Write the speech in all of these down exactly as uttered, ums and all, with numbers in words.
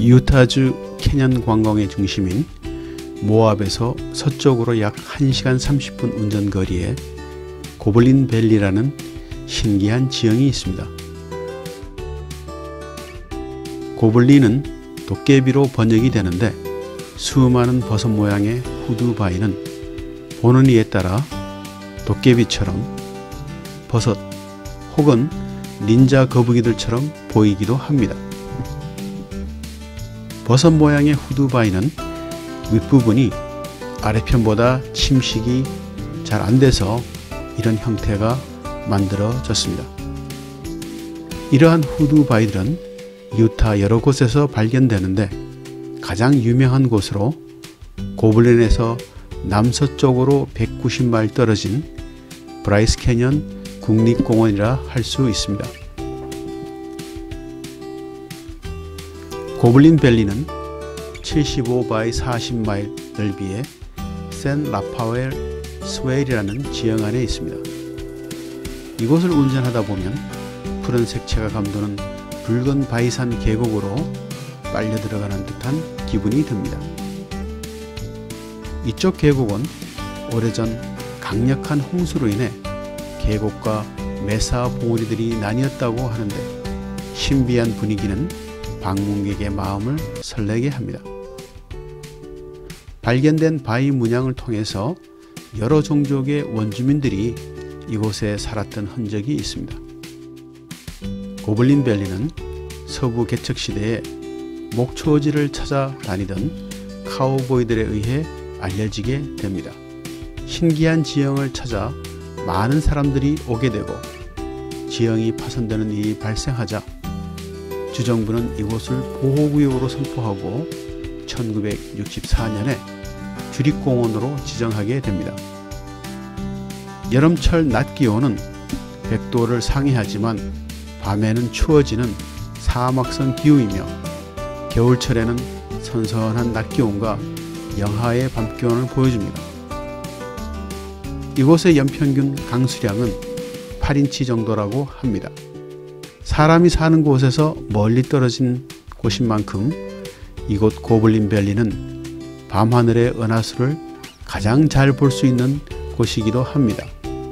유타주 캐년 관광의 중심인 모압에서 서쪽으로 약 한 시간 삼십 분 운전 거리에 고블린 밸리라는 신기한 지형이 있습니다. 고블린은 도깨비로 번역이 되는데 수많은 버섯 모양의 후드 바위는 보는 이에 따라 도깨비처럼 버섯 혹은 닌자 거북이들처럼 보이기도 합니다. 버섯 모양의 후드 바위는 윗부분이 아래편보다 침식이 잘 안돼서 이런 형태가 만들어졌습니다. 이러한 후드 바위들은 유타 여러 곳에서 발견되는데 가장 유명한 곳으로 고블린에서 남서쪽으로 백구십 마일 떨어진 브라이스 캐년 국립공원이라 할 수 있습니다. 고블린 밸리는 칠십오 바이 사십 마일 넓이의 샌 라파웰 스웨일이라는 지형 안에 있습니다. 이곳을 운전하다 보면 푸른 색채가 감도는 붉은 바위산 계곡으로 빨려 들어가는 듯한 기분이 듭니다. 이쪽 계곡은 오래전 강력한 홍수로 인해 계곡과 메사 봉우리들이 나뉘었다고 하는데 신비한 분위기는 방문객의 마음을 설레게 합니다. 발견된 바위 문양을 통해서 여러 종족의 원주민들이 이곳에 살았던 흔적이 있습니다. 고블린 밸리는 서부 개척 시대에 목초지를 찾아다니던 카우보이들에 의해 알려지게 됩니다. 신기한 지형을 찾아 많은 사람들이 오게 되고 지형이 파손되는 일이 발생하자 주정부는 이곳을 보호구역으로 선포하고 천구백육십사 년에 주립공원으로 지정하게 됩니다. 여름철 낮 기온은 백 도를 상회하지만 밤에는 추워지는 사막성 기후이며 겨울철에는 선선한 낮 기온과 영하의 밤 기온을 보여줍니다. 이곳의 연평균 강수량은 팔 인치 정도라고 합니다. 사람이 사는 곳에서 멀리 떨어진 곳인 만큼 이곳 고블린 밸리는 밤하늘의 은하수를 가장 잘 볼 수 있는 곳이기도 합니다.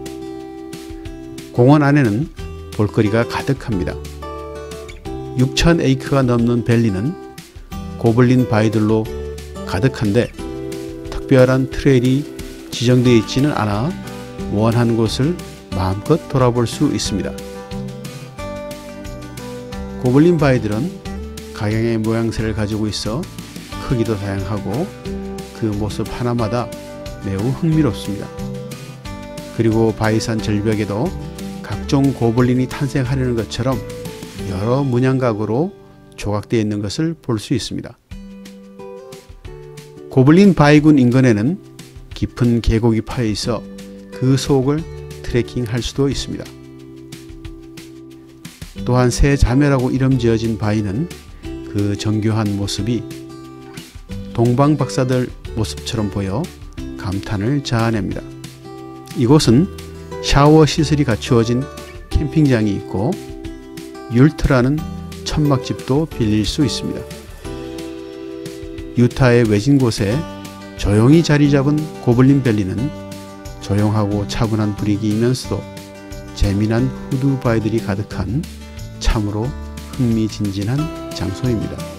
공원 안에는 볼거리가 가득합니다. 육천 에이커가 넘는 밸리는 고블린 바위들로 가득한데 특별한 트레일이 지정되어 있지는 않아 원하는 곳을 마음껏 돌아볼 수 있습니다. 고블린 바위들은 각양의 모양새를 가지고 있어 크기도 다양하고 그 모습 하나마다 매우 흥미롭습니다. 그리고 바위산 절벽에도 각종 고블린이 탄생하려는 것처럼 여러 문양각으로 조각되어 있는 것을 볼 수 있습니다. 고블린 바위군 인근에는 깊은 계곡이 파여 있어 그 속을 트레킹할 수도 있습니다. 또한 세 자매라고 이름 지어진 바위는 그 정교한 모습이 동방 박사들 모습처럼 보여 감탄을 자아냅니다. 이곳은 샤워 시설이 갖추어진 캠핑장이 있고 율트라는 천막집도 빌릴 수 있습니다. 유타의 외진 곳에 조용히 자리 잡은 고블린 밸리는 조용하고 차분한 분위기이면서도 재미난 후드 바위들이 가득한 참으로 흥미진진한 장소입니다.